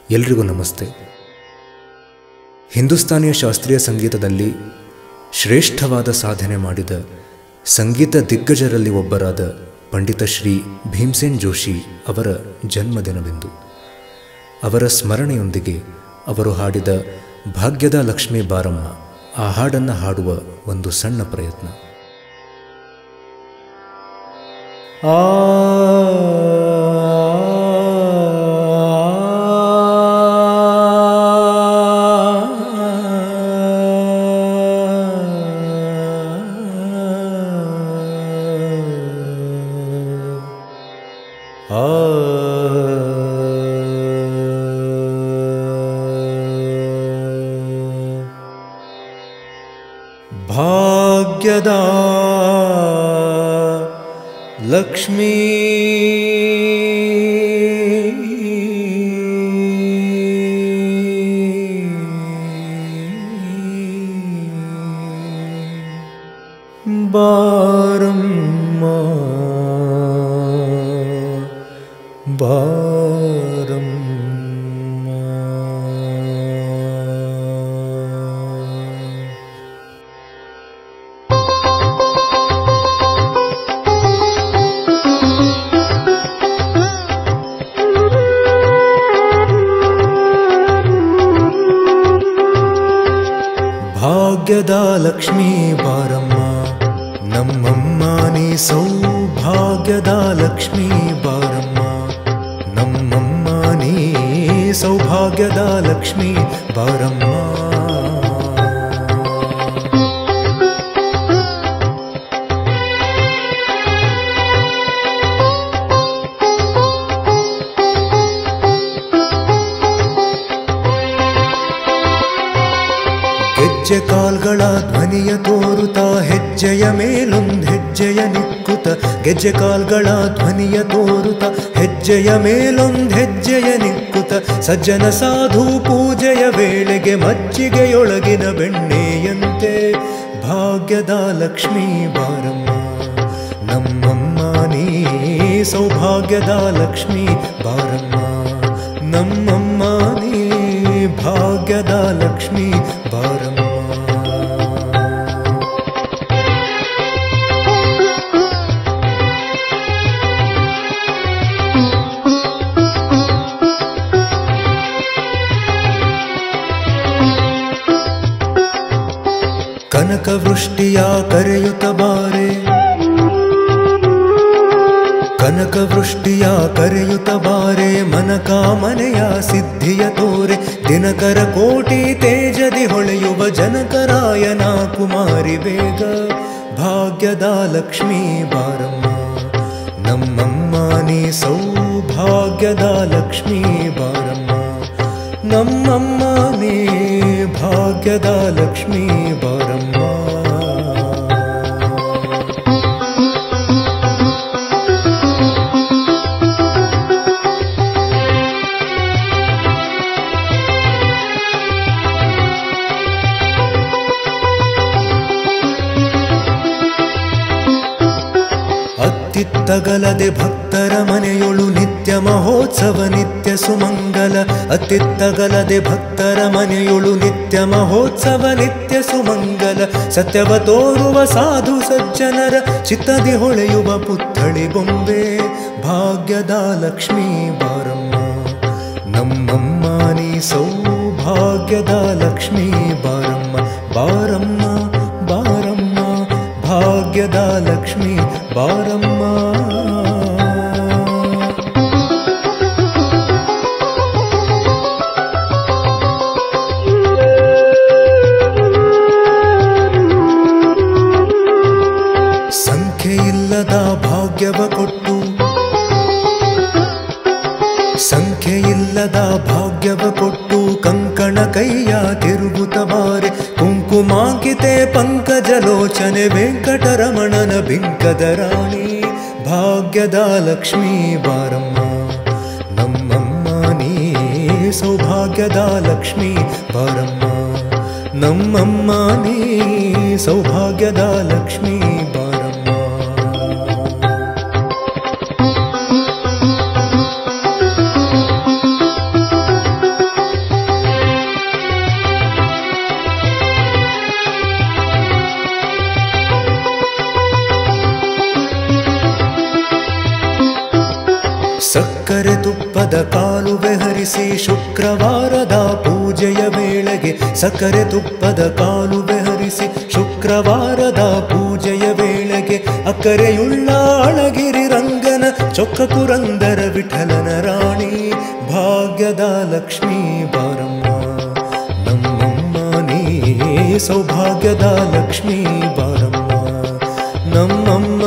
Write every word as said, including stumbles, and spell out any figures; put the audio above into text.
ಎಲ್ರಿಗೂ ನಮಸ್ತೆ. ಹಿಂದೂಸ್ತಾನಿಯ ಶಾಸ್ತ್ರೀಯ ಸಂಗೀತದಲ್ಲಿ ಶ್ರೇಷ್ಠವಾದ ಸಾಧನೆ ಮಾಡಿದ ಸಂಗೀತ ದಿಗ್ಗಜರಲ್ಲಿ ಒಬ್ಬರಾದ ಪಂಡಿತ ಶ್ರೀ ಭೀಮ್ಸೇನ್ ಜೋಶಿ ಅವರ ಜನ್ಮದಿನವಿಂದು. ಅವರ ಸ್ಮರಣೆಯೊಂದಿಗೆ ಅವರು ಹಾಡಿದ ಭಾಗ್ಯದ ಲಕ್ಷ್ಮೀ ಬಾರಮ್ಮ ಆ ಹಾಡನ್ನು ಹಾಡುವ ಒಂದು ಸಣ್ಣ ಪ್ರಯತ್ನ. ಆ ಭಾಗ್ಯದ ಲಕ್ಷ್ಮೀ ಬಾರಮ್ಮ ಬಾರಮ್ಮ. ಭಾಗ್ಯದ ಲಕ್ಷ್ಮೀ ಬಾರಮ್ಮ ನಮ್ಮಮ್ಮ ನೀ ಸೌಭಾಗ್ಯದ ಲಕ್ಷ್ಮೀ ಬಾರಮ್ಮ ನಮ್ಮಮ್ಮ ನೀ ಸೌಭಾಗ್ಯದ ಲಕ್ಷ್ಮೀ ಬಾರಮ್ಮ. ಗೆಜ್ಜೆ ಕಾಲ್ಗಳ ಧ್ವನಿಯ ತೋರುತ್ತ ಹೆಜ್ಜೆಯ ಮೇಲೊಂದು ಹೆಜ್ಜೆಯ ನಿಕ್ಕುತ್ತ ಗೆಜ್ಜೆ ಕಾಲ್ಗಳ ಧ್ವನಿಯ ತೋರುತ್ತ ಹೆಜ್ಜೆಯ ಮೇಲೊಂದು ಹೆಜ್ಜೆಯ ನಿಕ್ಕುತ್ತ ಸಜ್ಜನ ಸಾಧು ಪೂಜೆಯ ವೇಳೆಗೆ ಮಜ್ಜಿಗೆಯೊಳಗಿನ ಬೆಣ್ಣೆಯಂತೆ ಭಾಗ್ಯದ ಲಕ್ಷ್ಮೀ ಬಾರಮ್ಮ ನಮ್ಮಮ್ಮ ನೀ ಸೌಭಾಗ್ಯದ ಲಕ್ಷ್ಮೀ ಬಾರಮ್ಮ ನಮ್ಮಮ್ಮ ನೀ ಭಾಗ್ಯದ ಲಕ್ಷ್ಮೀ ಬಾರಮ್ಮ. ಕನಕ ವೃಷ್ಟಿಯ ಕರೆಯುತ್ತ ಬಾರೆ ಕನಕ ವೃಷ್ಟಿಯ ಕರೆಯುತ್ತ ಬಾರೆ ಮನಕಾಮನೆಯ ಸಿದ್ಧಿಯ ತೋರೆ ದಿನಕರ ಕೋಟಿ ತೇಜದಿ ಹೊಳೆಯುವ ಜನಕರಾಯನ ಕುಮಾರಿ ಬೇಗ ಭಾಗ್ಯದ ಲಕ್ಷ್ಮೀ ಬಾರಮ್ಮ ನಮ್ಮಮ್ಮ ನೀ ಸೌಭಾಗ್ಯದ ಲಕ್ಷ್ಮೀ ಬಾರಮ್ಮ ನಮ್ಮಮ್ಮ ನೀ ಭಾಗ್ಯದ ಲಕ್ಷ್ಮೀ ಬಾರಮ್ಮ. ಅತ್ತಿತ್ತಗಲದೆ ಭಕ್ತರ ಮನೆಯೊಳು ನಿತ್ಯ ಮಹೋತ್ಸವ ನಿತ್ಯ ಸುಮಂಗಲ ಅತ್ತಿತ್ತಗಲದೆ ಭಕ್ತರ ಮನೆಯೊಳು ನಿತ್ಯ ಮಹೋತ್ಸವ ನಿತ್ಯ ಸುಮಂಗಲ ಸತ್ಯವ ತೋರುವ ಸಾಧು ಸಜ್ಜನರ ಚಿತ್ತದಿ ಹೊಳೆಯುವ ಪುತ್ಥಳಿ ಬೊಂಬೆ ಭಾಗ್ಯದ ಲಕ್ಷ್ಮೀ ಬಾರಮ್ಮ ನಮ್ಮಮ್ಮ ನೀ ಸೌಭಾಗ್ಯದ ಲಕ್ಷ್ಮೀ ಬಾರಮ್ಮ ಬಾರಮ್ಮ ಬಾರಮ್ಮ ಭಾಗ್ಯದ ಲಕ್ಷ್ಮೀ ಬಾರಮ್ಮ. ಸಂಖ್ಯೆಯಿಲ್ಲದ ಭಾಗ್ಯವ ಕೊಟ್ಟು ಸಂಖ್ಯೆಯಿಲ್ಲದ ಭಾಗ್ಯವ ಕೊಟ್ಟು ಕಂಕಣ ಕೈಯ ತಿರುಗುತ್ತ ಬಾರೆ ಕುಂಕುಮಾಂಕಿತೆ ಪಂಕಜಲೋಚನೆ ವೆಂಕಟರಮಣನ ಬಿಂಕದ ರಾಣಿ ಭಾಗ್ಯದ ಲಕ್ಷ್ಮೀ ಬಾರಮ್ಮ ನಮ್ಮಮ್ಮ ನೀ ಸೌಭಾಗ್ಯದ ಲಕ್ಷ್ಮೀ ಬಾರಮ್ಮ ನಮ್ಮಮ್ಮ ನೀ ಸೌಭಾಗ್ಯದ ಲಕ್ಷ್ಮೀ ಬಾರಮ್ಮ. ತುಪ್ಪದ ಕಾಲುವೆ ಹರಿಸಿ ಶುಕ್ರವಾರದ ಪೂಜೆಯ ವೇಳೆಗೆ ಸಕ್ಕರೆ ತುಪ್ಪದ ಕಾಲುವೆ ಹರಿಸಿ ಶುಕ್ರವಾರದ ಪೂಜೆಯ ವೇಳೆಗೆ ಅಕ್ಕರೆಯುಳ್ಳ ಅಳಗಿರಿ ರಂಗನ ಚೊಕ್ಕ ಪುರಂದರ ವಿಠಲನ ರಾಣಿ ಭಾಗ್ಯದ ಲಕ್ಷ್ಮೀ ಬಾರಮ್ಮ ನಮ್ಮಮ್ಮ ನೀ ಸೌಭಾಗ್ಯದ ಲಕ್ಷ್ಮೀ ಬಾರಮ್ಮ ನಮ್ಮಮ್ಮ